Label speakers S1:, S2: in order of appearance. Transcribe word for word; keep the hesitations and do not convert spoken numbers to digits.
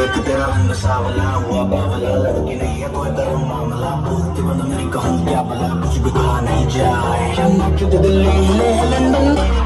S1: देख तेरा रंग सावला हुआ बावला, लड़की नहीं है कोई करो मामला, बोलती बंद मेरी कहूँ क्या भला, कुछ भी कहा नहीं जाए दिल्ली ले लंदन।